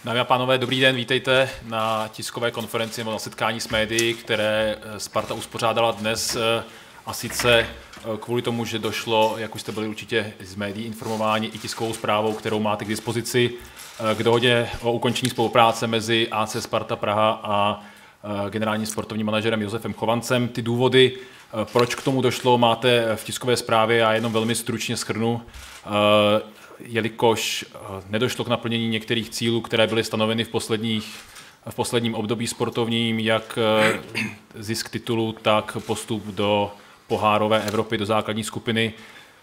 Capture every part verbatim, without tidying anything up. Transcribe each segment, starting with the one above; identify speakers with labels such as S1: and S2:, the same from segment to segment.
S1: Dámy a pánové, dobrý den, vítejte na tiskové konferenci nebo na setkání s médií, které Sparta uspořádala dnes, a sice kvůli tomu, že došlo, jak už jste byli určitě z médií informováni, i tiskovou zprávou, kterou máte k dispozici, k dohodě o ukončení spolupráce mezi A C Sparta Praha a generálním sportovním manažerem Josefem Chovancem. Ty důvody, proč k tomu došlo, máte v tiskové zprávě, já jenom velmi stručně shrnu. Jelikož nedošlo k naplnění některých cílů, které byly stanoveny v, posledních, v posledním období sportovním, jak zisk titulu, tak postup do pohárové Evropy, do základní skupiny,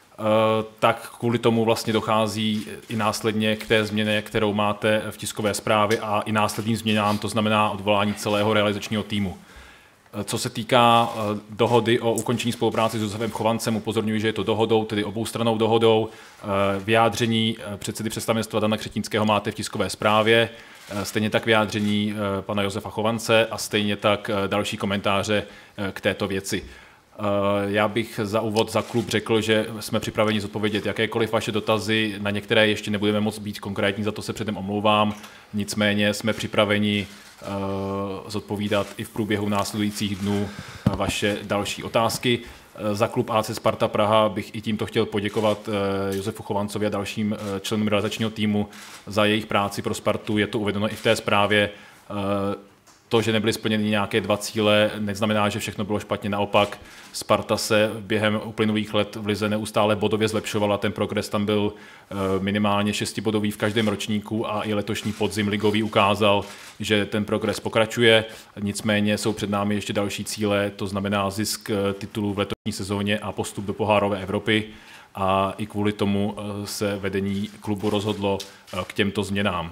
S1: tak kvůli tomu vlastně dochází i následně k té změně, kterou máte v tiskové zprávě, a i následným změnám, to znamená odvolání celého realizačního týmu. Co se týká dohody o ukončení spolupráce s Josefem Chovancem, upozorňuji, že je to dohodou, tedy oboustrannou dohodou. Vyjádření předsedy představenstva Dana Křetínského máte v tiskové zprávě, stejně tak vyjádření pana Josefa Chovance a stejně tak další komentáře k této věci. Já bych za úvod za klub řekl, že jsme připraveni zodpovědět jakékoliv vaše dotazy, na některé ještě nebudeme moct být konkrétní, za to se předem omlouvám, nicméně jsme připraveni zodpovídat i v průběhu následujících dnů vaše další otázky. Za klub A C Sparta Praha bych i tímto chtěl poděkovat Josefu Chovancovi a dalším členům realizačního týmu za jejich práci pro Spartu. Je to uvedeno i v té zprávě. To, že nebyly splněny nějaké dva cíle, neznamená, že všechno bylo špatně. Naopak, Sparta se během uplynulých let v lize neustále bodově zlepšovala. Ten progres tam byl minimálně šestibodový v každém ročníku a i letošní podzim ligový ukázal, že ten progres pokračuje. Nicméně jsou před námi ještě další cíle, to znamená zisk titulů v letošní sezóně a postup do pohárové Evropy. A i kvůli tomu se vedení klubu rozhodlo k těmto změnám.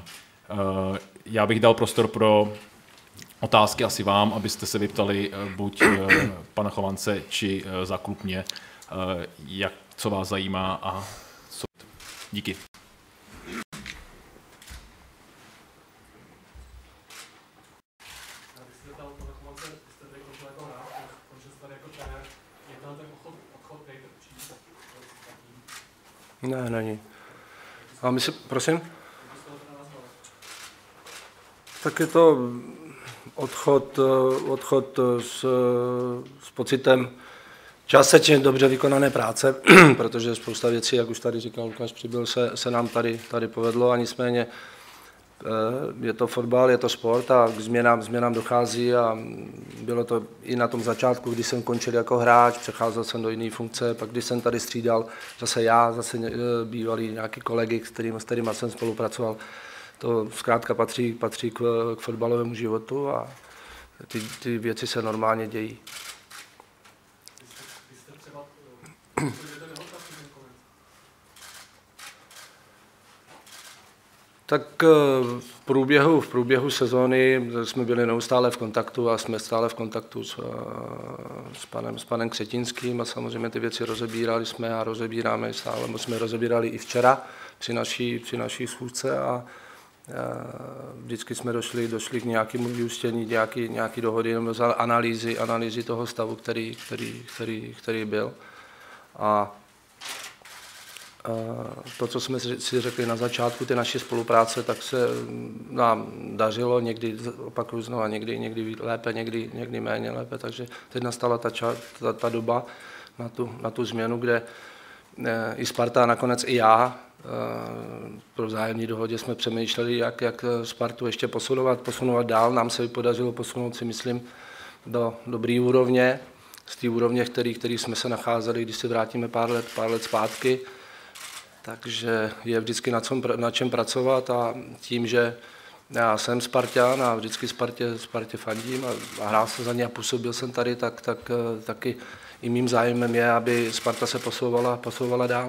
S1: Já bych dal prostor pro otázky asi vám, abyste se vyptali buď pana Chovance, či za klub mě, jak, co vás zajímá a co. Díky.
S2: Ne, není. A my si, prosím? Tak je to odchod, odchod s, s pocitem částečně dobře vykonané práce, protože spousta věcí, jak už tady říkal Lukáš Přibyl, se, se nám tady, tady povedlo, a nicméně je to fotbal, je to sport a k změnám, změnám dochází, a bylo to i na tom začátku, kdy jsem končil jako hráč, přecházel jsem do jiné funkce, pak když jsem tady střídal zase já, zase bývalí nějaký kolegy, s kterými, s kterými jsem spolupracoval. To zkrátka patří, patří k, k fotbalovému životu a ty, ty věci se normálně dějí. Tak v průběhu, v průběhu sezóny jsme byli neustále v kontaktu a jsme stále v kontaktu s, s, panem, s panem Křetínským a samozřejmě ty věci rozebírali jsme a rozebíráme stále, nebo jsme rozebírali i včera při naší, při naší schůzce a vždycky jsme došli, došli k nějakému vyústění, nějaký, nějaký dohody, nebo analýzy, analýzy toho stavu, který, který, který, který byl. A to, co jsme si řekli na začátku té naší spolupráce, tak se nám dařilo, někdy, opakuju znovu, někdy, někdy lépe, někdy, někdy méně lépe, takže teď nastala ta, ča, ta, ta doba na tu, na tu změnu, kde i Sparta a nakonec i já pro vzájemné dohodě jsme přemýšleli, jak, jak Spartu ještě posunovat, posunovat dál. Nám se podařilo posunout, si myslím, do dobré úrovně, z té úrovně, který, který jsme se nacházeli, když se vrátíme pár let, pár let zpátky. Takže je vždycky na, čem, na čem pracovat, a tím, že já jsem Spartan a vždycky Spartě, Spartě fandím a, a hrál jsem za ně a působil jsem tady, tak, tak taky i mým zájmem je, aby Sparta se posouvala, posouvala dál.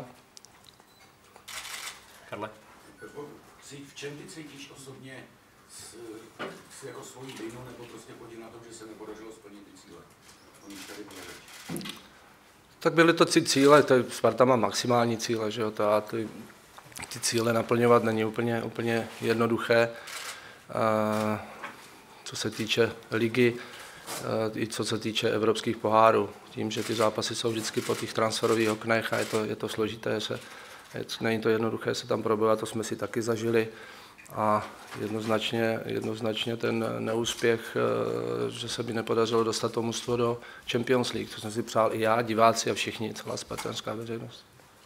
S1: Karle?
S3: V čem ty cítíš osobně s, s jako svojí vinu, nebo prostě podíl na tom, že se nepodařilo splnit ty cíle? Tady
S2: tak byly to ty cíle, to Sparta má maximální cíle, že jo, to a ty, ty cíle naplňovat není úplně, úplně jednoduché. A co se týče ligy, i co se týče evropských pohárů, tím, že ty zápasy jsou vždycky po těch transferových oknech a je to, je to složité, se, není to jednoduché se tam probovat, to jsme si taky zažili. a jednoznačně, jednoznačně ten neúspěch, že se mi nepodařilo dostat to mužstvo do Champions League, to jsem si přál i já, diváci a všichni, celá spartanská veřejnost.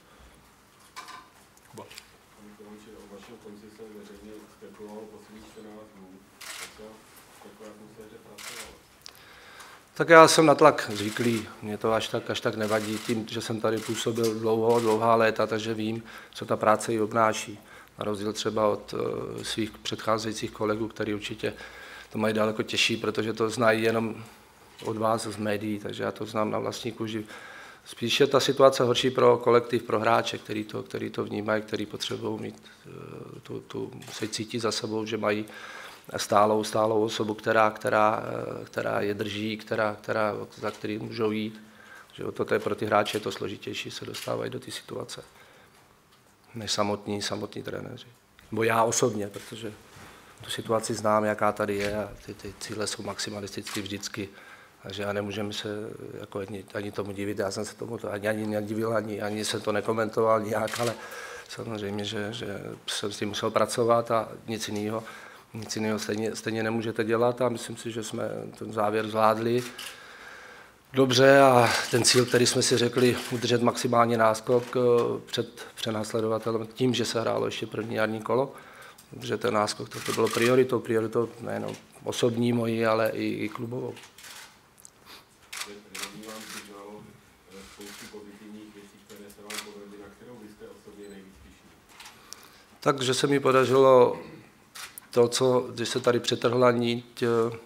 S2: Tak já jsem na tlak zvyklý, mě to až tak, až tak nevadí tím, že jsem tady působil dlouho, dlouhá léta, takže vím, co ta práce i obnáší. Na rozdíl třeba od uh, svých předcházejících kolegů, kteří určitě to mají daleko těžší, protože to znají jenom od vás z médií, takže já to znám na vlastní kůži. Spíš je ta situace horší pro kolektiv, pro hráče, který to, který to vnímají, který potřebují mít, uh, tu, tu, se cítí za sebou, že mají stálou, stálou osobu, která, která, která je drží, která, která, za který můžou jít. Že to je pro ty hráče je to složitější, se dostávají do té situace, než samotní, samotní trenéři. Bo já osobně, protože tu situaci znám, jaká tady je a ty, ty cíle jsou maximalisticky vždycky. Takže já nemůžeme se jako ani, ani tomu divit, já jsem se tomu to ani, ani nedivil, ani, ani jsem to nekomentoval nijak, ale samozřejmě, že, že jsem s tím musel pracovat a nic jiného. Nic jiného stejně, stejně nemůžete dělat a myslím si, že jsme ten závěr zvládli dobře a ten cíl, který jsme si řekli, udržet maximálně náskok před přenásledovatelem tím, že se hrálo ještě první jarní kolo, že ten náskok to, to bylo prioritou, prioritou nejenom osobní mojí, ale i, i klubovou. Takže se mi podařilo to, co, když se tady přetrhla niť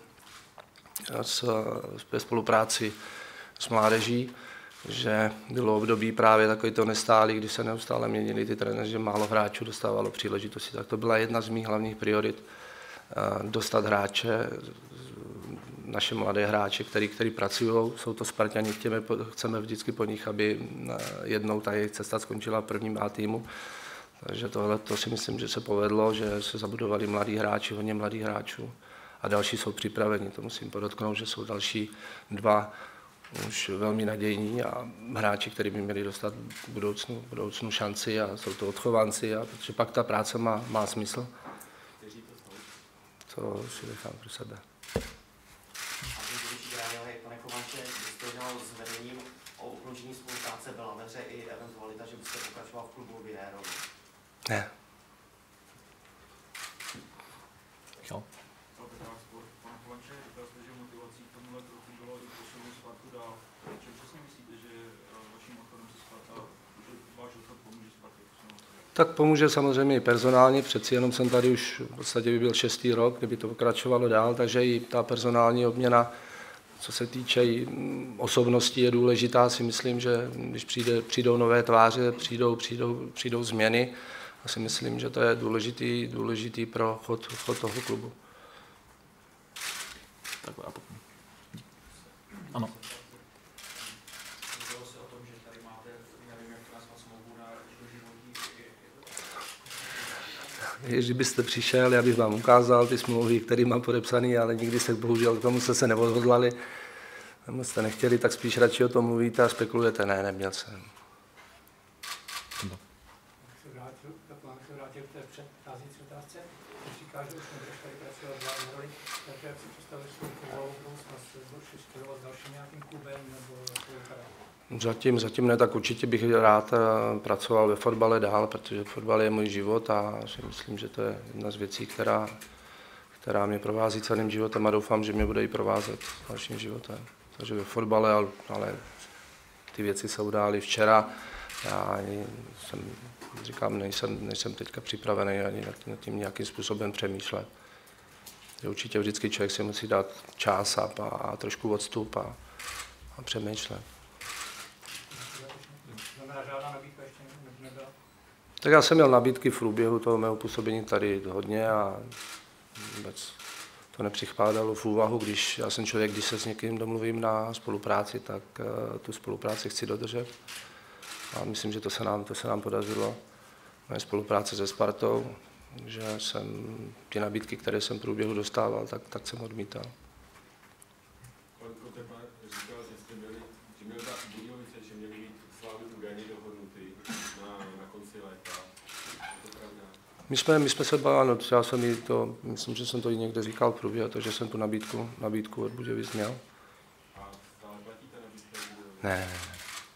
S2: ve spolupráci s mládeží, že bylo období právě takový to nestálý, kdy se neustále měnili ty trenéři, že málo hráčů dostávalo příležitosti. Tak to byla jedna z mých hlavních priorit, dostat hráče, naše mladé hráče, který, který pracují, jsou to Spartani, chtěme, chceme vždycky po nich, aby jednou ta jejich cesta skončila v prvním A týmu. Takže tohle to si myslím, že se povedlo, že se zabudovali mladí hráči, hodně mladých hráčů a další jsou připraveni. To musím podotknout, že jsou další dva už velmi nadějní a hráči, kteří by měli dostat v budoucnu, v budoucnu šanci a jsou to odchovanci, a protože pak ta práce má, má smysl. To si nechám pro sebe.
S4: Pane Kovanče, byste jednal s vedením o ukončení spolupráce byla ve hře i eventualita, že byste pokračoval v klubu v jiné roli?
S2: Ne.
S1: Jo.
S5: Pane Kovanče, říkal jste, že motivací k tomuhle kroku bylo i posunout Spartu dál. Čím přesně myslíte, že vaším odchodem se Sparta, že váš odchod pomůže Spartě posunout?
S2: Tak pomůže samozřejmě i personálně, přeci jenom jsem tady už v podstatě by byl šestý rok, kdyby to pokračovalo dál, takže i ta personální obměna, co se týče osobností, je důležitá. Si myslím, že když přijde, přijdou nové tváře, přijdou, přijdou, přijdou změny, a si myslím, že to je důležitý, důležitý pro chod, chod toho klubu.
S1: Tak a potom. Ano.
S5: Mluvilo se o tom, že tady máte, nevím, jak to nazvat, smlouvu na doživotí.
S2: Když byste přišel, já bych vám ukázal ty smlouvy, které mám podepsané, ale nikdy se bohužel k tomu jste se neodhodlali. Nebo jste nechtěli, tak spíš radši o tom mluvíte a spekulujete. Ne, neměl jsem.
S6: Se vrátil k té předcházející otázce. Když říkáš, že už nebudeš tady pracovat v hlavní roli, tak jak si představuješ svou fotbalovou budoucnost? Budeš studovat s dalším nějakým klubem nebo jak to vypadá?
S2: Zatím, zatím ne, tak určitě bych rád pracoval ve fotbale dál, protože fotbal je můj život a si myslím, že to je jedna z věcí, která, která mě provází celým životem a doufám, že mě bude i provázet dalším životem. Takže ve fotbale, ale ty věci se udály včera. Já jsem, říkám, nejsem, nejsem teďka připravený ani nad tím nějakým způsobem přemýšlet. Určitě vždycky člověk si musí dát čas a, a trošku odstup a, a přemýšlet. Tak já jsem měl nabídky v průběhu toho mého působení tady hodně a vůbec to nepřicházelo v úvahu, když já jsem člověk, když se s někým domluvím na spolupráci, tak uh, tu spolupráci chci dodržet. A myslím, že to se nám, to se nám podařilo. Moje spolupráce se Spartou, že jsem ty nabídky, které jsem v průběhu dostával, tak, tak jsem odmítal.
S7: Pan Kotepa říkal, že jste měli, že měli Budějovice, že měli být Slávy Ugani dohodnutý na, na konci léta. Je to pravda?
S2: My jsme, my jsme se bavili, já jsem jí to, myslím, že jsem to i někde říkal v průběhu, takže jsem tu nabídku, nabídku od Budějovic měl.
S7: A stále platí ta nabídka?
S2: Ne, ne, ne.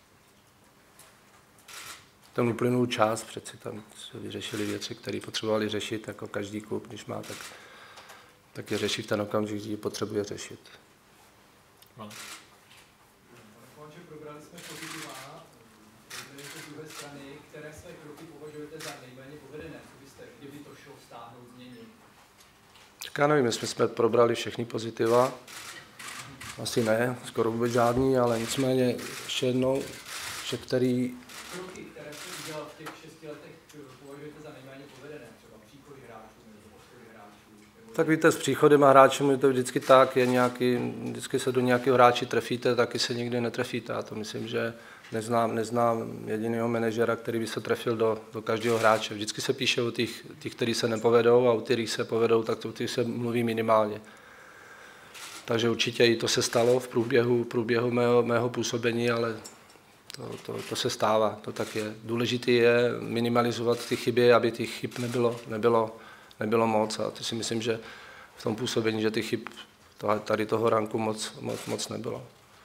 S2: Ten uplynul čas, přeci tam se vyřešily věci, které potřebovali řešit, jako každý klub, když má, tak, tak je řešit v ten okamžik, kdy potřebuje řešit.
S1: Ano.
S6: Konče, probrali jsme pozitiva, probrali z druhé strany, které své kroky považujete za nejméně povedené, co byste, kdyby to šlo stáhnout, změnit?
S2: Tak já nevím, jestli jsme probrali všechny pozitiva, asi ne, skoro vůbec žádný, ale nicméně ještě jednou, že který...
S6: Kroky, které jste udělal v těch šesti letech, považujete za nejméně povedené, třeba příchody hráčů nebo odchody hráčů? Nebo...
S2: Tak víte, s příchodem a hráčem je to vždycky tak, je nějaký, vždycky se do nějakého hráči trefíte, taky se nikdy netrefíte. Já to myslím, že neznám, neznám jediného manažera, který by se trefil do, do každého hráče. Vždycky se píše o těch, těch, kteří se nepovedou, a o kterých se povedou, tak o těch se mluví minimálně. Takže určitě i to se stalo v průběhu, v průběhu mého, mého působení, ale to, to, to se stává, to tak je. Důležité je minimalizovat ty chyby, aby těch chyb nebylo, nebylo, nebylo moc. A to si myslím, že v tom působení, že těch chyb tady toho ranku moc, moc, moc nebylo.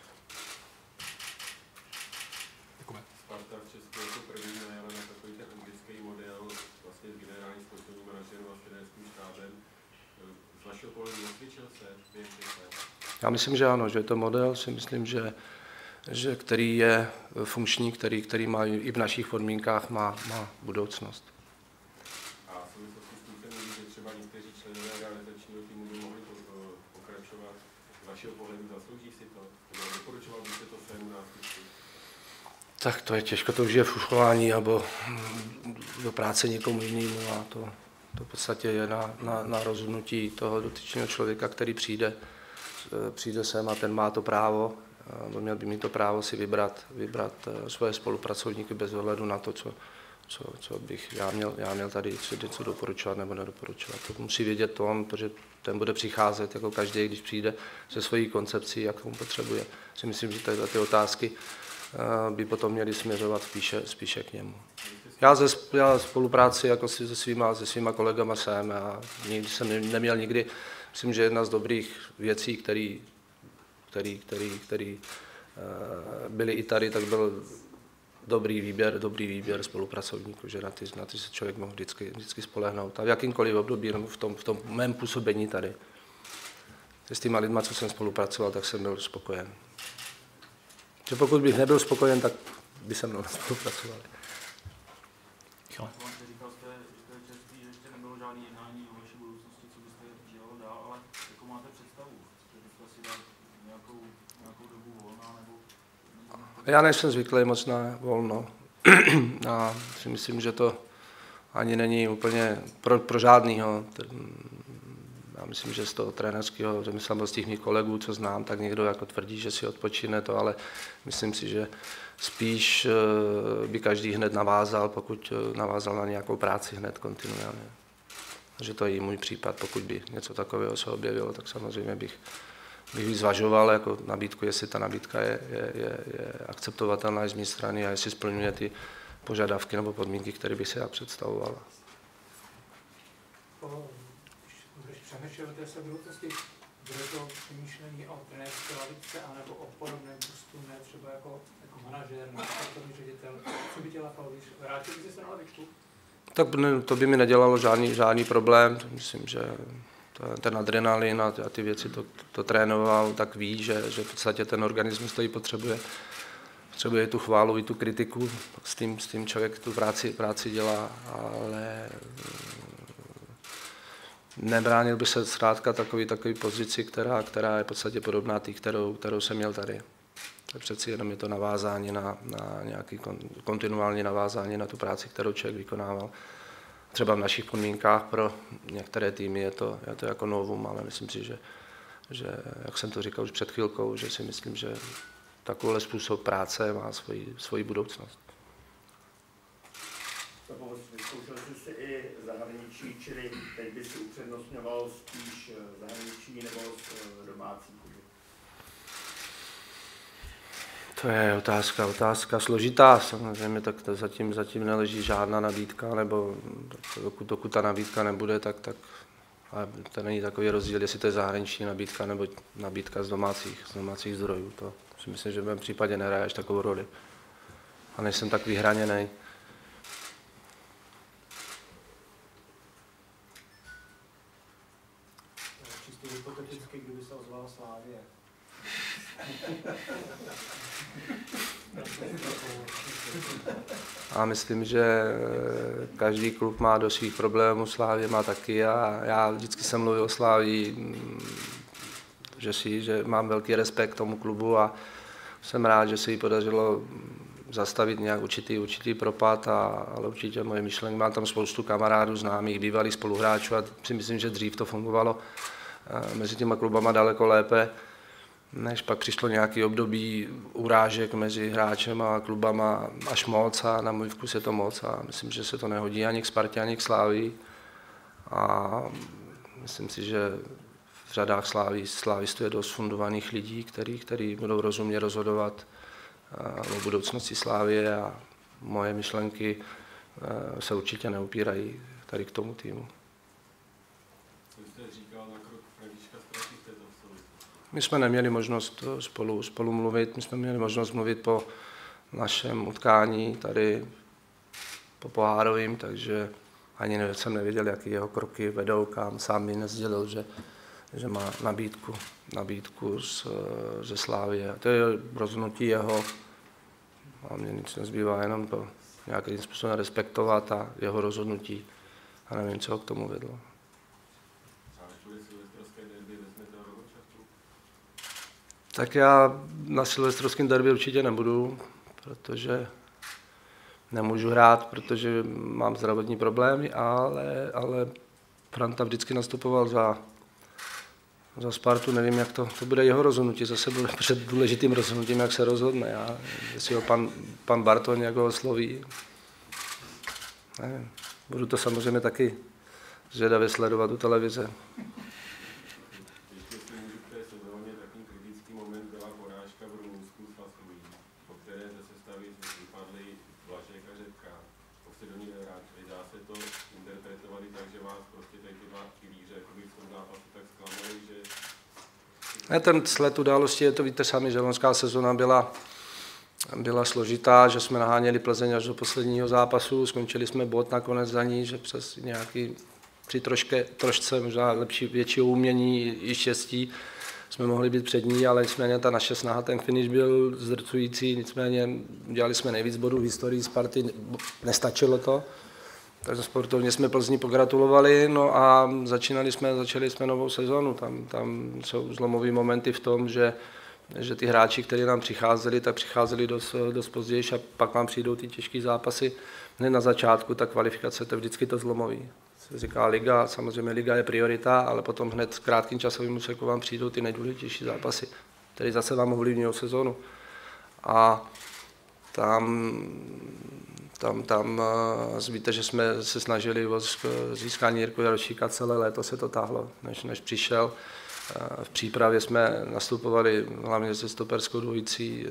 S7: Sparta v Česku jako první najala na takový ten anglický model vlastně s generálním sportovním manažerem a trenérským štábem. Z vašeho pohledu osvědčil se během těch let?
S2: Já myslím, že ano, že je to model, si myslím, že, že který je funkční, který, který má i v našich podmínkách má, má budoucnost.
S7: A v souvislosti s tím se mluví, že třeba někteří členové realizačního týmu by mohli pokračovat. Z vašeho pohledu zaslouží si to? Nebo doporučoval byste to svému nástupci?
S2: Tak to je těžko, to už je fušování nebo do práce někomu jinému a to, to v podstatě je na, na, na rozhodnutí toho dotyčného člověka, který přijde, přijde sem a ten má to právo, měl by mít to právo si vybrat, vybrat svoje spolupracovníky bez ohledu na to, co, co, co bych já měl, já měl tady něco doporučovat nebo nedoporučovat. To musí vědět on, protože ten bude přicházet jako každý, když přijde se svojí koncepcí, jak on potřebuje. Si myslím, že tady ty otázky by potom měli směřovat spíše, spíše k němu. Já ze já spolupráci jako si se svýma, se svýma kolegama jsem a nikdy jsem neměl nikdy, myslím, že jedna z dobrých věcí, který, který, který, který byly i tady, tak byl dobrý výběr, dobrý výběr spolupracovníků, že na ty, na ty se člověk mohl vždycky, vždycky spolehnout. A v jakýmkoliv období, nebo v tom, v tom mém působení tady. S těma lidma, co jsem spolupracoval, tak jsem byl spokojen. Že pokud bych nebyl spokojen, tak by se mnou nespolupracovali.
S5: Říkal jste, že to je čerstvý, že ještě nebylo žádné jednání o vaší budoucnosti, co byste dělal dál, ale jakou máte představu? Chcete si dát nějakou, nějakou dobu volná, nebo...
S2: Já nejsem zvyklý moc na volno. A si myslím, že to ani není úplně pro, pro žádnýho. Já myslím, že z toho trenérského řemesla, z těch mých kolegů, co znám, tak někdo jako tvrdí, že si odpočine to, ale myslím si, že spíš by každý hned navázal, pokud navázal na nějakou práci hned kontinuálně. Takže to je i můj případ, pokud by něco takového se objevilo, tak samozřejmě bych, bych zvažoval jako nabídku, jestli ta nabídka je, je, je, je akceptovatelná z mé strany a jestli splňuje ty požadavky nebo podmínky, které bych si já představoval.
S6: Když přemýšlíte se v budoucnosti, bude to přemýšlení o trenérské lavičce anebo o podobném postu, ne třeba jako, jako manažer, nebo sportovní ředitel, co by dělal Pavel? Vrátil byste se na lavičku?
S2: Tak ne, to by mi nedělalo žádný, žádný problém. Myslím, že to, ten adrenalin a ty věci to, to trénoval, tak ví, že, že v podstatě ten organismus to i potřebuje. Potřebuje tu chválu i tu kritiku, s tím, s tím člověk tu práci, práci dělá, ale nebránil by se zkrátka takový, takový pozici, která, která je v podstatě podobná té, kterou, kterou jsem měl tady. Tak přeci jenom je to navázání na, na nějaký kontinuální navázání na tu práci, kterou člověk vykonával. Třeba v našich podmínkách pro některé týmy je to, je to jako novum, ale myslím si, že, že, jak jsem to říkal už před chvilkou, že si myslím, že takovýhle způsob práce má svoji, svoji budoucnost.
S8: Vyzkoušel jsi si i zahraničí, čili teď by si upřednostňoval spíš zahraničí nebo domácí kluby?
S2: To je otázka, otázka složitá, samozřejmě, tak to zatím, zatím neleží žádná nabídka, nebo dokud, dokud ta nabídka nebude, tak, tak ale to není takový rozdíl, jestli to je zahraniční nabídka nebo nabídka z domácích, z domácích zdrojů. To si myslím, že v mém případě nehraje až takovou roli. A nejsem tak vyhraněný.
S6: Čistě hypoteticky, kdyby se ozvala Slavie.
S2: A myslím, že každý klub má do svých problémů, Slavie má taky a já vždycky jsem mluvil o Slavii, že, si, že mám velký respekt k tomu klubu a jsem rád, že se jí podařilo zastavit nějak určitý, určitý propad, a, ale určitě moje myšlenky, mám tam spoustu kamarádů, známých, bývalých spoluhráčů a si myslím, že dřív to fungovalo mezi těma klubama daleko lépe, než pak přišlo nějaké období urážek mezi hráčem a klubama až moc a na můj vkus je to moc a myslím, že se to nehodí ani k Spartě, ani k Slávii. A myslím si, že v řadách Slávy, slávistů je dost fundovaných lidí, který, který budou rozumně rozhodovat o budoucnosti Slávie a moje myšlenky se určitě neupírají tady k tomu týmu. My jsme neměli možnost spolu, spolu mluvit, my jsme měli možnost mluvit po našem utkání tady po pohárovým, takže ani ne, jsem nevěděl, jaký jeho kroky vedou, kam sám mi nezdělil, že, že má nabídku, nabídku z, ze Slávie. A to je rozhodnutí jeho a mně nic nezbývá, jenom to nějakým způsobem respektovat a jeho rozhodnutí a nevím, co ho k tomu vedlo. Tak já na silvestrovském derby určitě nebudu, protože nemůžu hrát, protože mám zdravotní problémy, ale, ale Franta vždycky nastupoval za, za Spartu, nevím, jak to, to bude jeho rozhodnutí, zase bude před důležitým rozhodnutím, jak se rozhodne. Já, jestli ho pan, pan Bartoň jak ho osloví, nevím. Budu to samozřejmě taky zvědavě sledovat u televize. Ne, ten sled události, je to víte sami, že loňská sezona byla, byla složitá, že jsme naháněli Plzeň až do posledního zápasu, skončili jsme bod nakonec za ní, že přes nějaký při troške, trošce možná lepší, většího umění i štěstí jsme mohli být před ní, ale nicméně ta naše snaha, ten finish byl zdrcující, nicméně dělali jsme nejvíc bodů v historii Sparty, nestačilo to. Takže sportovně jsme Plzni pogratulovali, no a začínali jsme, začali jsme novou sezonu. Tam, tam jsou zlomové momenty v tom, že, že ty hráči, kteří nám přicházeli, tak přicházeli dost, dost později a pak vám přijdou ty těžké zápasy. Hned na začátku ta kvalifikace, to je vždycky to zlomový. Se říká liga, samozřejmě liga je priorita, ale potom hned s krátkým časovým úseku vám přijdou ty nejdůležitější zápasy, které zase vám ovlivňují sezonu. A tam Tam, tam víte, že jsme se snažili o získání Jirku Jarošíka celé léto, se to táhlo, než, než přišel. V přípravě jsme nastupovali hlavně se stoperskou dvojicí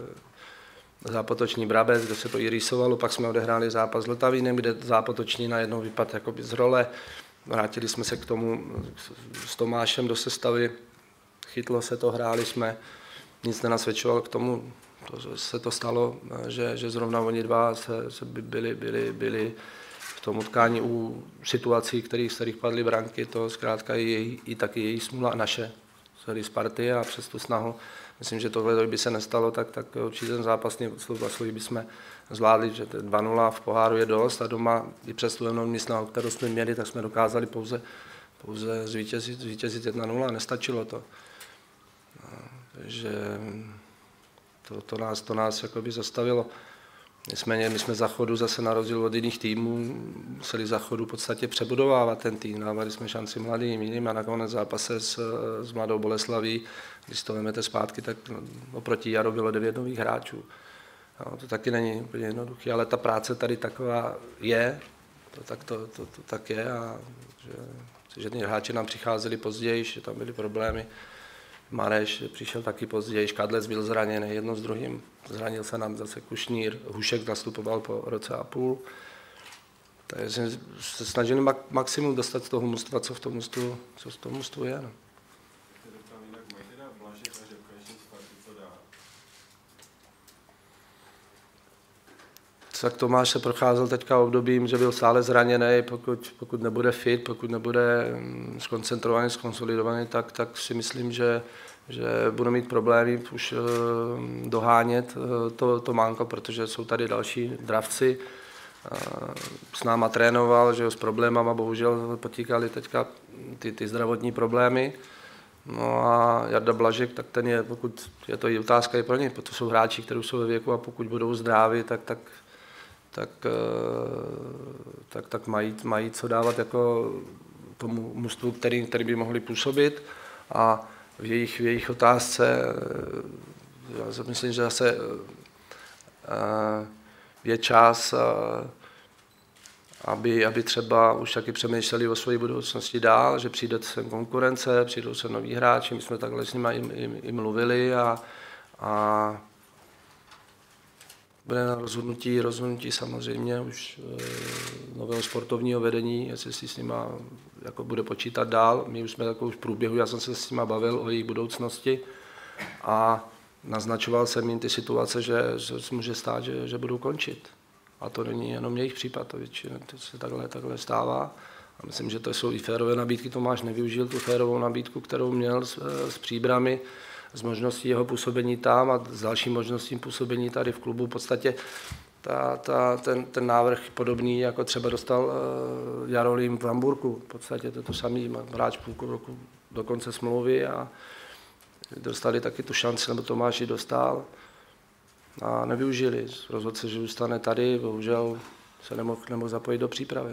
S2: Zápotoční Brabec, kde se to i rýsovalo, pak jsme odehráli zápas s Vltavínem, kde Zápotoční najednou vypadl jakoby z role. Vrátili jsme se k tomu s Tomášem do sestavy, chytlo se to, hráli jsme, nic nenasvědčovalo k tomu. To se to stalo, že, že zrovna oni dva se, se byli, byli, byli v tom utkání u situací, kterých, z kterých padly branky, to zkrátka i, i taky její smůla a naše, celý Sparty a přes tu snahu. Myslím, že tohle, kdyby se nestalo, tak, tak určitě ten zápasný svůj bychom zvládli, že dva nula v poháru je dost a doma i přes tu enormní snahu, kterou jsme měli, tak jsme dokázali pouze, pouze zvítězit, zvítězit jedna nula a nestačilo to. No, takže To, to nás, to nás jakoby zastavilo. Nicméně my jsme za chodu zase na rozdíl od jiných týmů museli za chodu v podstatě přebudovávat ten tým. Dávali jsme šanci mladým jiným a nakonec zápase s, s Mladou Boleslaví, když to vezmete zpátky, tak oproti Jaru bylo devět nových hráčů. No, to taky není úplně jednoduché, ale ta práce tady taková je, to tak, to, to, to tak je a že, že ty hráči nám přicházeli později, že tam byly problémy. Mareš přišel taky později, Škadlec byl zraněný, jedno s druhým. Zranil se nám zase Kušnýr, Hušek nastupoval po roce a půl. Takže se snažili maximum dostat z toho mužstva, co v tom mužstvu, co v tom mužstvu je. No. Tak Tomáš se procházel teďka obdobím, že byl stále zraněný, pokud, pokud nebude fit, pokud nebude skoncentrovaný, skonsolidovaný, tak, tak si myslím, že, že bude mít problémy už dohánět to, to Mánko, protože jsou tady další dravci. S náma trénoval, že jo, s problémama bohužel potíkali teďka ty, ty zdravotní problémy. No a Jarda Blažek, tak ten je, pokud je to i otázka i pro ně, protože jsou hráči, kteří jsou ve věku a pokud budou zdraví, tak, tak tak, tak, tak mají, mají co dávat jako tomu mužstvu, který, který by mohli působit. A v jejich, v jejich otázce, já si myslím, že zase je čas, aby, aby třeba už taky přemýšleli o své budoucnosti dál, že přijde sem konkurence, přijdou se noví hráči, my jsme takhle s nimi i, i, i mluvili a, a bude na rozhodnutí, rozhodnutí samozřejmě už e, nového sportovního vedení, jestli si s nima jako bude počítat dál. My už jsme takovou v průběhu, já jsem se s nima bavil o jejich budoucnosti a naznačoval jsem jim ty situace, že, že se může stát, že, že budou končit. A to není jenom jejich případ, to většinou to se takhle, takhle stává. A myslím, že to jsou i férové nabídky. Tomáš nevyužil tu férovou nabídku, kterou měl s, s Příbrami, z možností jeho působení tam a z další možností působení tady v klubu. V podstatě ta, ta, ten, ten návrh podobný, jako třeba dostal uh, Jarolím v Hamburku. V podstatě to je to samý, hráč půlku roku do konce smlouvy a dostali taky tu šanci, nebo Tomáš ji dostal a nevyužili. Rozhodl se, že zůstane tady, bohužel se nemohl, nemohl zapojit do přípravy.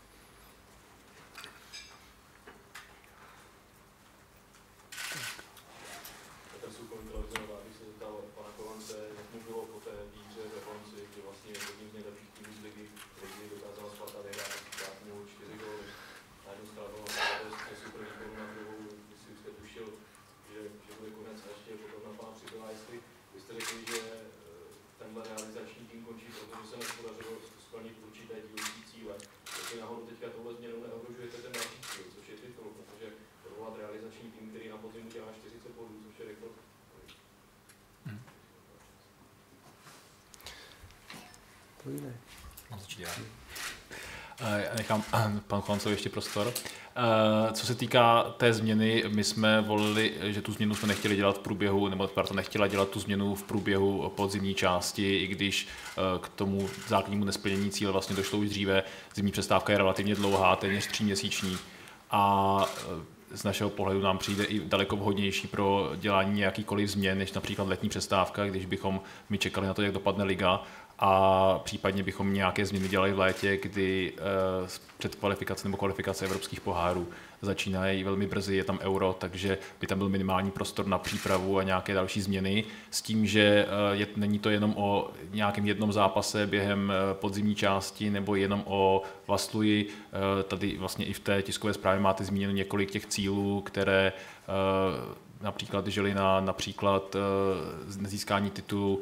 S1: Nechám panu Chovancovi ještě prostor. Co se týká té změny, my jsme volili, že tu změnu jsme nechtěli dělat v průběhu, nebo Sparta nechtěla dělat tu změnu v průběhu podzimní části, i když k tomu základnímu nesplnění cíle vlastně došlo už dříve. Zimní přestávka je relativně dlouhá, téměř tříměsíční a z našeho pohledu nám přijde i daleko vhodnější pro dělání nějakýkoliv změn, než například letní přestávka, když bychom my čekali na to, jak dopadne liga, a případně bychom nějaké změny dělali v létě, kdy uh, předkvalifikace nebo kvalifikace evropských pohárů začínají velmi brzy, je tam euro, takže by tam byl minimální prostor na přípravu a nějaké další změny, s tím, že uh, je, není to jenom o nějakém jednom zápase během uh, podzimní části nebo jenom o Vaslui. Uh, tady vlastně i v té tiskové zprávě máte zmíněno několik těch cílů, které uh, například Žilina, například uh, nezískání titulu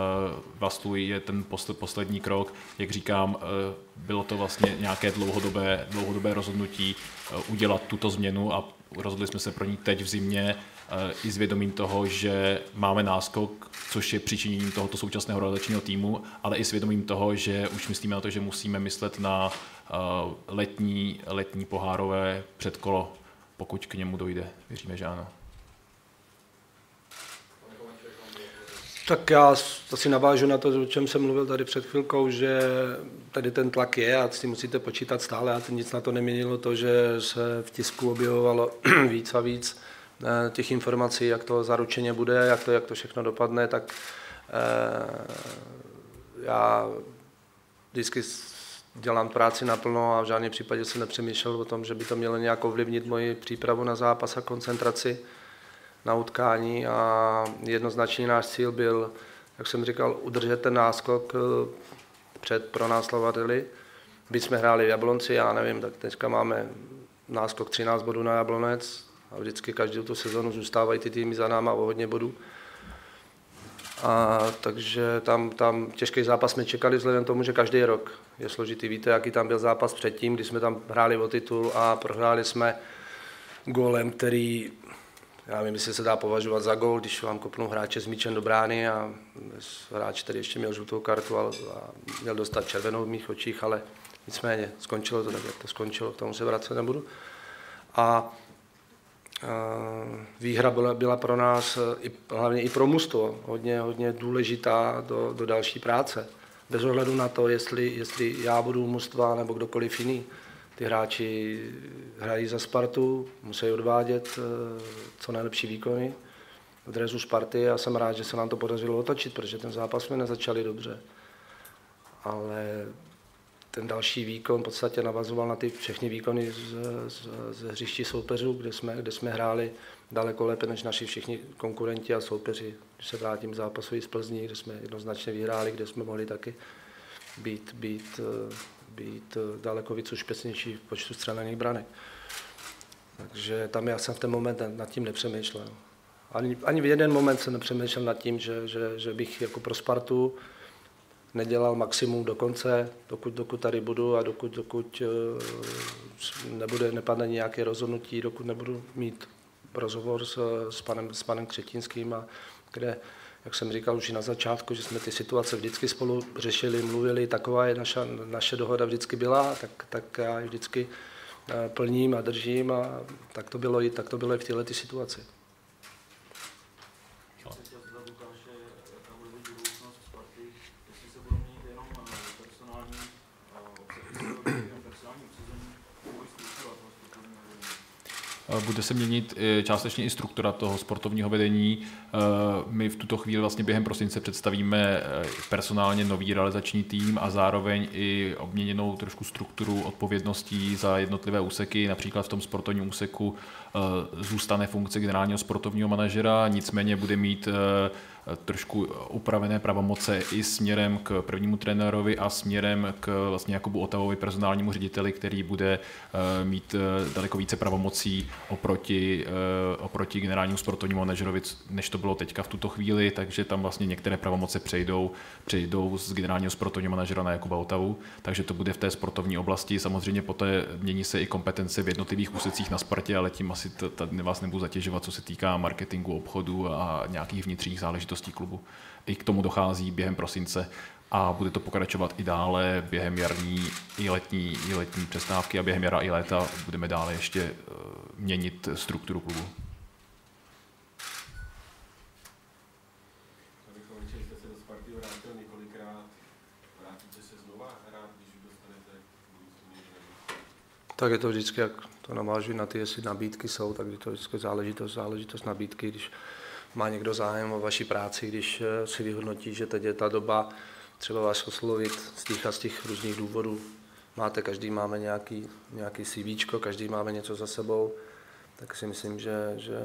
S1: Vaslui je ten poslední krok. Jak říkám, bylo to vlastně nějaké dlouhodobé, dlouhodobé rozhodnutí udělat tuto změnu a rozhodli jsme se pro ní teď v zimě i s vědomím toho, že máme náskok, což je přičiněním tohoto současného realizačního týmu, ale i s vědomím toho, že už myslíme na to, že musíme myslet na letní, letní pohárové předkolo, pokud k němu dojde. Věříme, že ano.
S2: Tak já asi navážu na to, o čem jsem mluvil tady před chvilkou, že tady ten tlak je a s tím musíte počítat stále a nic na to neměnilo to, že se v tisku objevovalo víc a víc těch informací, jak to zaručeně bude, jak to, jak to všechno dopadne, tak eh, já vždycky dělám práci naplno a v žádném případě jsem nepřemýšlel o tom, že by to mělo nějak ovlivnit moji přípravu na zápas a koncentraci na utkání a jednoznačný náš cíl byl, jak jsem říkal, udržet ten náskok před pronásledovateli. Byť jsme hráli v Jablonci, já nevím, tak teďka máme náskok třináct bodů na Jablonec, A vždycky každou tu sezonu zůstávají ty týmy za náma o hodně bodů. A takže tam, tam těžký zápas jsme čekali vzhledem tomu, že každý rok je složitý. Víte, jaký tam byl zápas předtím, kdy jsme tam hráli o titul a prohráli jsme gólem, který, já nevím, jestli se dá považovat za gól, když vám kopnou hráče s míčem do brány a hráč, který ještě měl žlutou kartu a měl dostat červenou v mých očích, ale nicméně skončilo to tak, jak to skončilo, k tomu se vracet nebudu. A výhra byla, byla pro nás, i, hlavně i pro mužstvo, hodně, hodně důležitá do, do další práce. Bez ohledu na to, jestli, jestli já budu mužstva nebo kdokoliv jiný. Ty hráči hrají za Spartu, musí odvádět co nejlepší výkony v dresu Sparty a jsem rád, že se nám to podařilo otočit, protože ten zápas jsme nezačali dobře. Ale ten další výkon v podstatě navazoval na ty všechny výkony z, z, z hřišti soupeřů, kde jsme, kde jsme hráli daleko lépe než naši všichni konkurenti a soupeři. Když se vrátím zápasovi z Plzní, kde jsme jednoznačně vyhráli, kde jsme mohli taky být, být, být daleko víc ušpecnější v počtu střelených branek. Takže tam já jsem v ten moment nad tím nepřemýšlel. Ani, ani v jeden moment jsem nepřemýšlel nad tím, že, že, že bych jako pro Spartu nedělal maximum do konce, dokud, dokud tady budu a dokud, dokud nebude, nepadne nějaké rozhodnutí, dokud nebudu mít rozhovor s, s, panem, s panem Křetínským, a kde, jak jsem říkal už i na začátku, že jsme ty situace vždycky spolu řešili, mluvili, taková je naša, naše dohoda vždycky byla, tak, tak já ji vždycky plním a držím a tak to bylo i, tak to bylo i v této situaci.
S1: Bude se měnit částečně i struktura toho sportovního vedení. My v tuto chvíli vlastně během prosince představíme personálně nový realizační tým a zároveň i obměněnou trošku strukturu odpovědností za jednotlivé úseky. Například v tom sportovním úseku zůstane funkce generálního sportovního manažera, nicméně bude mít trošku upravené pravomoce i směrem k prvnímu trenérovi a směrem k vlastně Jakubu Otavovi, personálnímu řediteli, který bude mít daleko více pravomocí oproti, oproti generálnímu sportovnímu manažerovi, než to bylo teďka v tuto chvíli, takže tam vlastně některé pravomoce přejdou, přejdou z generálního sportovního manažera na Jakuba Otavu, takže to bude v té sportovní oblasti. Samozřejmě poté mění se i kompetence v jednotlivých úsecích na Spartě, ale tím asi tady vás nebudu zatěžovat, co se týká marketingu, obchodu a nějakých vnitřních záležitostí klubu. I k tomu dochází během prosince a bude to pokračovat i dále během jarní i letní, i letní přestávky a během jara i léta budeme dále ještě měnit strukturu klubu.
S7: Jste se do Sparty vrátil několikrát, vrátíte se znova hrát, když dostanete
S2: tak je to vždycky, jak to navážu na ty, jestli nabídky jsou, tak je to vždycky záležitost, záležitost nabídky, když má někdo zájem o vaší práci, když si vyhodnotí, že teď je ta doba třeba vás oslovit z těch a z těch různých důvodů. Máte, každý máme nějaký, nějaký CVčko, každý máme něco za sebou, tak si myslím, že, že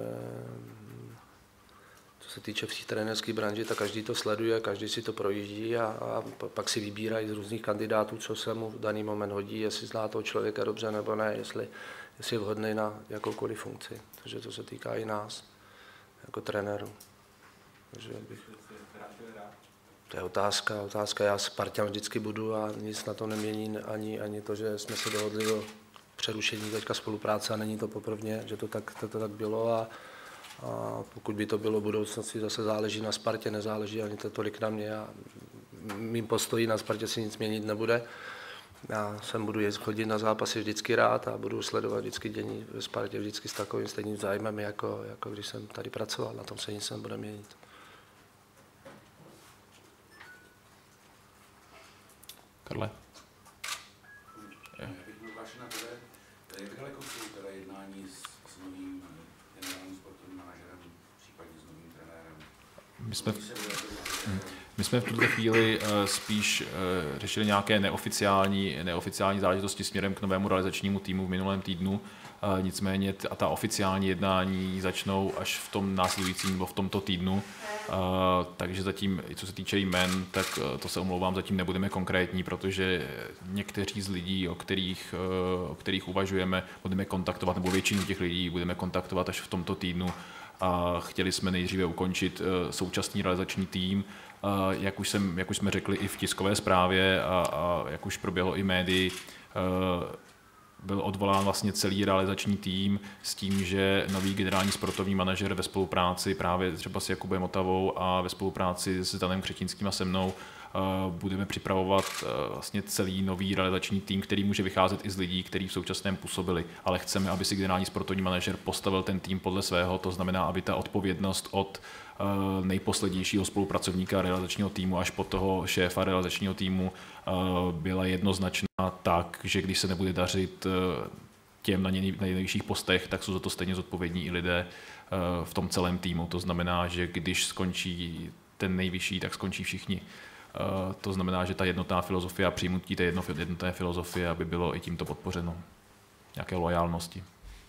S2: co se týče v té trenérské branži, tak každý to sleduje, každý si to projíždí a, a pak si vybírají z různých kandidátů, co se mu v daný moment hodí, jestli zná toho člověka dobře nebo ne, jestli, jestli je vhodný na jakoukoliv funkci. Takže to se týká i nás, jako trenéru. Takže bych... To je otázka, otázka. Já Spartan vždycky budu a nic na to nemění, ani, ani to, že jsme se dohodli o přerušení teďka spolupráce a není to poprvé, že to tak, to, to tak bylo a, a pokud by to bylo v budoucnosti, zase záleží na Spartě, nezáleží ani to tolik na mě a mým postojí na Spartě si nic měnit nebude. Já sem budu jezdit, chodit na zápasy vždycky rád a budu sledovat vždycky dění ve Spartě vždycky s takovým stejným zájmem, jako, jako když jsem tady pracoval. Na tom se nic nebude měnit.
S1: Karle?
S3: Já bych měl vaše na tebe, jak daleko jsou teda jednání s, s novým generálním sportovním manažerem, případně s novým trenérem?
S1: My jsme, my jsme v tuto chvíli spíš řešili nějaké neoficiální, neoficiální záležitosti směrem k novému realizačnímu týmu v minulém týdnu. Nicméně a ta oficiální jednání začnou až v tom následujícím nebo v tomto týdnu. takže zatím, co se týče jmen, tak to se omlouvám, zatím nebudeme konkrétní, protože někteří z lidí, o kterých, o kterých uvažujeme, budeme kontaktovat, nebo většinu těch lidí budeme kontaktovat až v tomto týdnu. A chtěli jsme nejdříve ukončit současný realizační tým, jak už, jsem, jak už jsme řekli i v tiskové zprávě a, a jak už proběhlo i médii, byl odvolán vlastně celý realizační tým s tím, že nový generální sportovní manažer ve spolupráci právě třeba s Jakubem Otavou a ve spolupráci s Danem Křetínským a se mnou budeme připravovat vlastně celý nový realizační tým, který může vycházet i z lidí, kteří v současném působili, ale chceme, aby si generální sportovní manažer postavil ten tým podle svého, to znamená, aby ta odpovědnost od nejposlednějšího spolupracovníka realizačního týmu až po toho šéfa realizačního týmu byla jednoznačná tak, že když se nebude dařit těm na nejvyšších postech, tak jsou za to stejně zodpovědní i lidé v tom celém týmu. To znamená, že když skončí ten nejvyšší, tak skončí všichni. To znamená, že ta jednotná filozofie a přijmutí té jednotné filozofie, aby bylo i tímto podpořeno. Nějaké lojálnosti.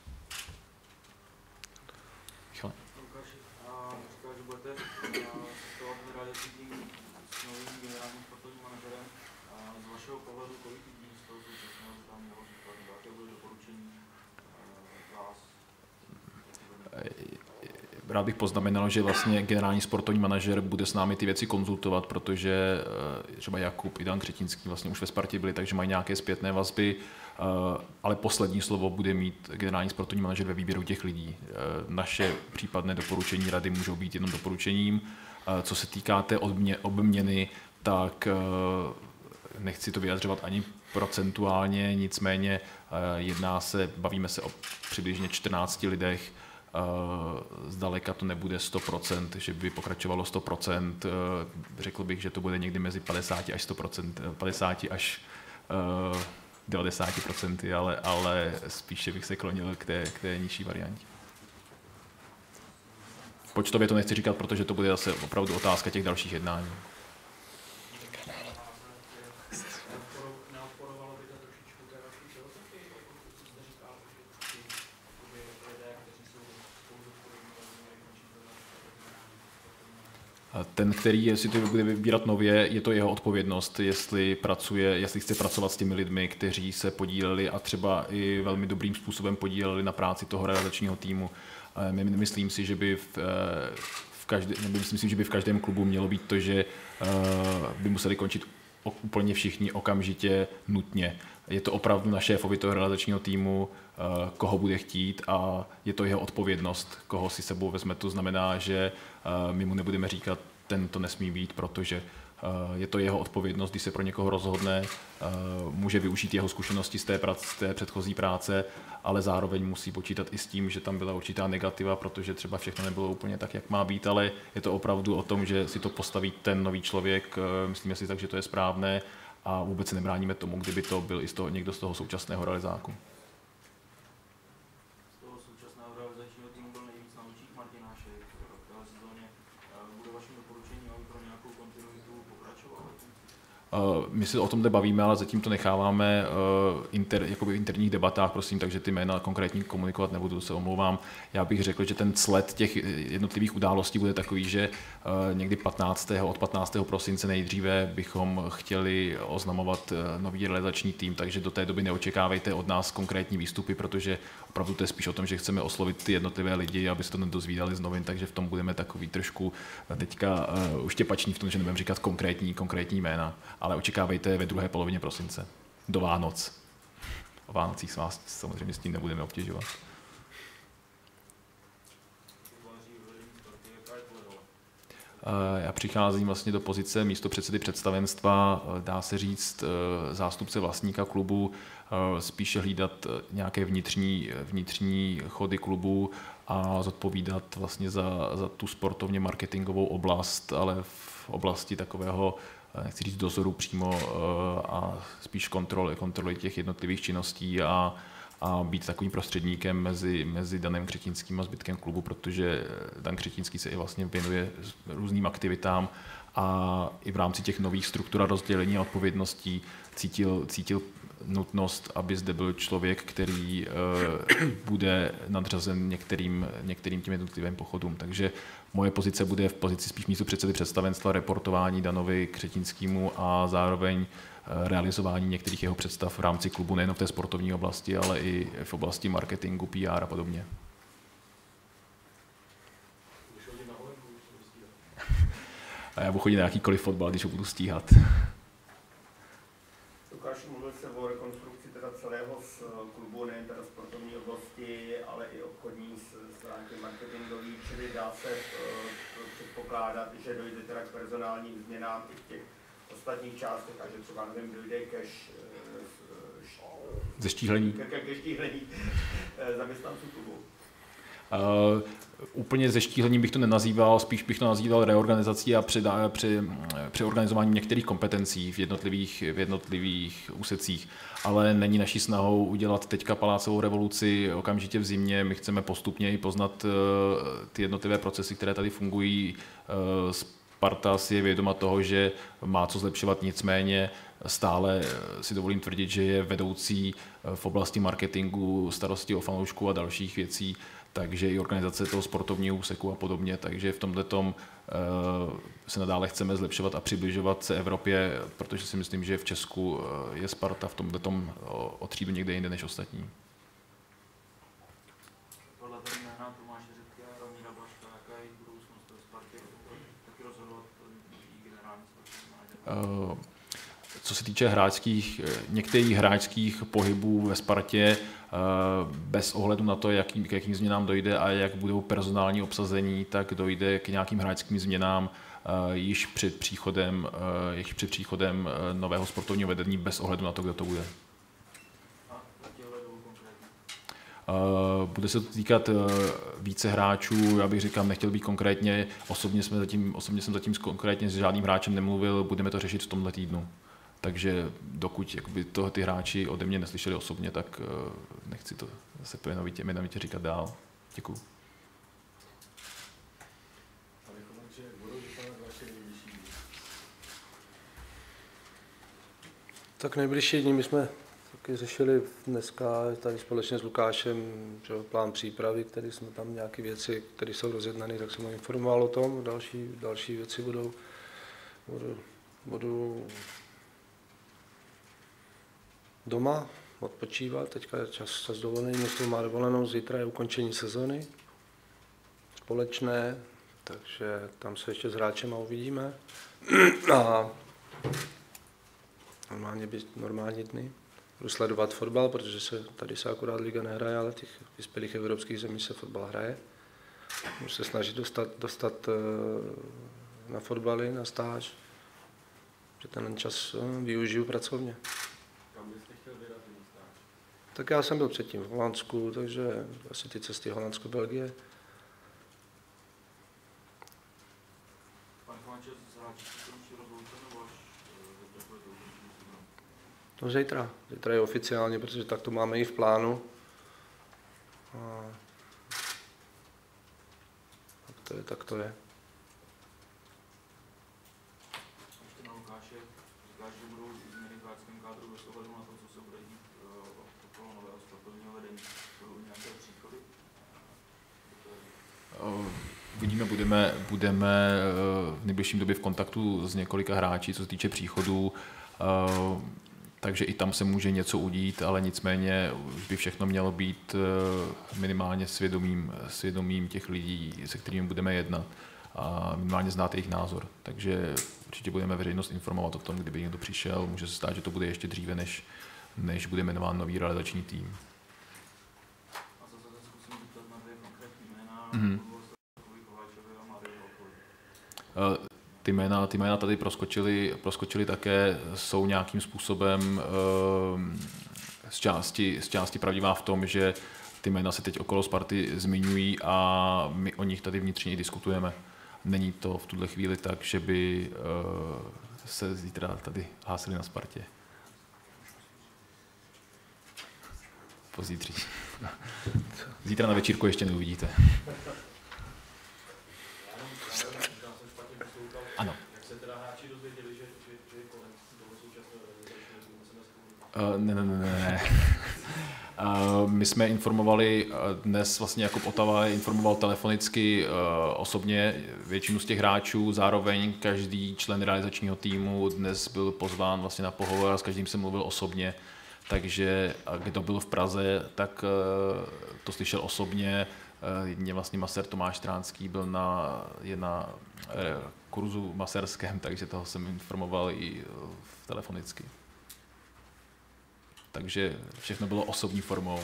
S1: Rád bych poznamenal, že vlastně generální sportovní manažer bude s námi ty věci konzultovat, protože třeba Jakub i Dan Křetínský vlastně už ve Spartě byli, takže mají nějaké zpětné vazby, ale poslední slovo bude mít generální sportovní manažer ve výběru těch lidí. Naše případné doporučení rady můžou být jenom doporučením. Co se týká té obměny, tak nechci to vyjadřovat ani procentuálně, nicméně jedná se, bavíme se o přibližně čtrnácti lidech. Zdaleka to nebude sto procent, že by pokračovalo sto procent. Řekl bych, že to bude někdy mezi padesát až sto procent, padesát až devadesát procent, ale, ale spíše bych se klonil k té, k té nižší variantě. Počtově to nechci říkat, protože to bude zase opravdu otázka těch dalších jednání. Ten, který jestli to bude vybírat nově, je to jeho odpovědnost, jestli pracuje, jestli chce pracovat s těmi lidmi, kteří se podíleli a třeba i velmi dobrým způsobem podíleli na práci toho realizačního týmu. Myslím si, že by v, v každé, myslím si, že by v každém klubu mělo být to, že by museli končit úplně všichni okamžitě nutně. Je to opravdu na šéfovi toho realizačního týmu, koho bude chtít a je to jeho odpovědnost, koho si sebou vezme. To znamená, že my mu nebudeme říkat, ten to nesmí být, protože je to jeho odpovědnost, když se pro někoho rozhodne, může využít jeho zkušenosti z té, prac, z té předchozí práce, ale zároveň musí počítat i s tím, že tam byla určitá negativa, protože třeba všechno nebylo úplně tak, jak má být, ale je to opravdu o tom, že si to postaví ten nový člověk, myslíme si tak, že to je správné a vůbec se nebráníme tomu, kdyby to byl i z toho, někdo z toho současného realizáku.
S5: Z toho současného realizačního týmu byl nejvíc na očích Martin Hašek v téhle sezóně. Bude vaším doporučením, aby pro nějakou kontinuitu pokračoval?
S1: My se o tomhle bavíme, ale zatím to necháváme inter, jakoby v interních debatách, prosím, takže ty jména konkrétně komunikovat nebudu, se omlouvám. Já bych řekl, že ten sled těch jednotlivých událostí bude takový, že někdy patnáctého od patnáctého prosince nejdříve bychom chtěli oznamovat nový realizační tým, takže do té doby neočekávejte od nás konkrétní výstupy, protože opravdu to je spíš o tom, že chceme oslovit ty jednotlivé lidi, aby se to nedozvídali z novin, takže v tom budeme takový trošku teďka uštěpační v tom, že nebudeme říkat konkrétní, konkrétní jména. Ale očekávejte ve druhé polovině prosince, do Vánoc. O Vánocích s vás samozřejmě s tím nebudeme obtěžovat. Já přicházím vlastně do pozice místopředsedy představenstva, dá se říct zástupce vlastníka klubu, spíše hlídat nějaké vnitřní, vnitřní chody klubu a zodpovídat vlastně za, za tu sportovně marketingovou oblast, ale v oblasti takového, nechci říct dozoru přímo a spíš kontroly, kontroly těch jednotlivých činností a, a být takovým prostředníkem mezi, mezi Danem Křetínským a zbytkem klubu, protože Dan Křetínský se i vlastně věnuje různým aktivitám a i v rámci těch nových struktur a rozdělení a odpovědností cítil, cítil nutnost, aby zde byl člověk, který bude nadřazen některým, některým těm jednotlivým pochodům. Takže moje pozice bude v pozici spíš místopředsedy představenstva, reportování Danovi Křetinskému a zároveň realizování některých jeho představ v rámci klubu nejen v té sportovní oblasti, ale i v oblasti marketingu, P R a podobně. A já budu chodit na jakýkoliv fotbal, když ho budu stíhat.
S8: Lukáši, mluvil se o rekonstrukci teda celého z klubu, nejen teda sportovní oblasti, ale i obchodní stránky marketingový, čili dá se uh, předpokládat, že dojde teda k personálním změnám i v těch ostatních částech a že třeba, nevím, dojde ke
S1: zeštíhlení
S8: ke, ke štíhlení zaměstnanců klubu.
S1: Uh, úplně zeštíhlením bych to nenazýval, spíš bych to nazýval reorganizací a při, při, přeorganizováním některých kompetencí v jednotlivých, v jednotlivých úsecích. Ale není naší snahou udělat teďka palácovou revoluci okamžitě v zimě. My chceme postupně i poznat uh, ty jednotlivé procesy, které tady fungují. Uh, Sparta si je vědoma toho, že má co zlepšovat, nicméně stále si dovolím tvrdit, že je vedoucí v oblasti marketingu, starosti o fanoušku a dalších věcí, takže i organizace toho sportovního úseku a podobně, takže v tomhletom se nadále chceme zlepšovat a přibližovat se Evropě, protože si myslím, že v Česku je Sparta v tomhletom o třídu někde jinde než ostatní.
S5: Podle toho jména Tomáše Řepky a Míra Blaška, jaká je budoucnost ve Spartě, taky rozhodovat generální sportovní manažer?
S1: Co se týče hráčských, některých hráčských pohybů ve Spartě, bez ohledu na to, jakým, k jakým změnám dojde a jak budou personální obsazení, tak dojde k nějakým hráčským změnám již před příchodem, již před příchodem nového sportovního vedení, bez ohledu na to, kdo to bude. Bude se to týkat více hráčů, já bych říkal, nechtěl být konkrétně, osobně, jsme zatím, osobně jsem zatím konkrétně s žádným hráčem nemluvil, budeme to řešit v tomhle týdnu. Takže dokud jakoby, to, ty hráči ode mě neslyšeli osobně, tak nechci to zase jmenovitě, jmenovitě říkat dál. Děkuju.
S2: Tak nejbližší dní my jsme taky řešili dneska tady společně s Lukášem, že plán přípravy, který jsme tam nějaké věci, které jsou rozjednané, tak jsem ho informoval o tom. Další, další věci budou, budou, budou doma odpočívat. Teďka je čas, čas dovolený, město má dovolenou, zítra je ukončení sezony společné, takže tam se ještě s hráčem a uvidíme. A normálně být normální dny. Budu sledovat fotbal, protože se, tady se akorát liga nehraje, ale v těch vyspělých evropských zemích se fotbal hraje. Budu se snažit dostat, dostat na fotbaly, na stáž, že ten čas využiju pracovně.
S7: Kam byste chtěl vydat na stáž?
S2: Tak já jsem byl předtím v Holandsku, takže asi ty cesty Holandsko-Belgie. No zítra. Zítra je oficiálně, protože tak to máme i v plánu. A tak to je, tak to je.
S5: Ještě na Lukáše, říkáš, že budou změny v hráčském kádru bez ohledu na to, co se bude dít okolo nového sportovního vedení. Budou nějaké příchody?
S1: Vidíme, budeme, budeme v nejbližším době v kontaktu s několika hráči, co se týče příchodů. Takže i tam se může něco udít, ale nicméně už by všechno mělo být minimálně svědomím, svědomím těch lidí, se kterými budeme jednat a minimálně znát jejich názor. Takže určitě budeme veřejnost informovat o tom, kdyby někdo přišel. Může se stát, že to bude ještě dříve, než, než bude jmenován nový realizační tým.
S5: A zase se zkusím zeptat na dvě konkrétní jména.
S1: Mm-hmm. Ty jména, ty jména tady proskočily, proskočily také, jsou nějakým způsobem z části, z části pravdivá v tom, že ty jména se teď okolo Sparty zmiňují a my o nich tady vnitřně diskutujeme. Není to v tuhle chvíli tak, že by se zítra tady hlásili na Spartě. Pozítří. Zítra na večírku ještě neuvidíte. Ano.
S7: Jak se teda hráči dozvěděli, že, že, že je konec toho současného realizačního týmu se nespolu?
S1: Uh, ne, ne, ne, ne. Uh, my jsme informovali, dnes vlastně Jakub Otava informoval telefonicky uh, osobně většinu z těch hráčů, zároveň každý člen realizačního týmu dnes byl pozván vlastně na pohovor a s každým jsem mluvil osobně, takže kdo byl v Praze, tak uh, to slyšel osobně. Uh, jedině vlastně masér Tomáš Stránský byl na, je na uh, kurzu masérském, takže toho jsem informoval i uh, telefonicky. Takže všechno bylo osobní formou.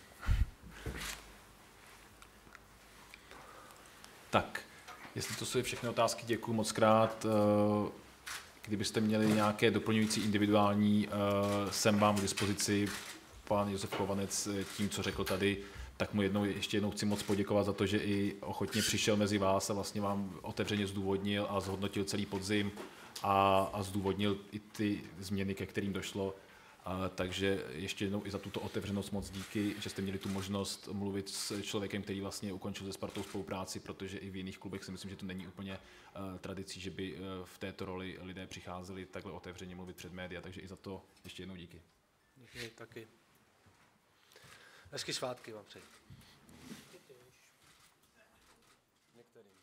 S1: Tak, jestli to jsou všechny otázky, děkuji moc krát. Kdybyste měli nějaké doplňující individuální, jsem vám k dispozici. Pán Josef Chovanec tím, co řekl tady, tak mu jednou, ještě jednou chci moc poděkovat za to, že i ochotně přišel mezi vás a vlastně vám otevřeně zdůvodnil a zhodnotil celý podzim a, a zdůvodnil i ty změny, ke kterým došlo. A, takže ještě jednou i za tuto otevřenost moc díky, že jste měli tu možnost mluvit s člověkem, který vlastně ukončil se Spartou spolupráci, protože i v jiných klubech si myslím, že to není úplně uh, tradicí, že by uh, v této roli lidé přicházeli takhle otevřeně mluvit před média, takže i za to ještě jednou díky.
S2: Díky taky. Hezký svátky vám přeji. Některý.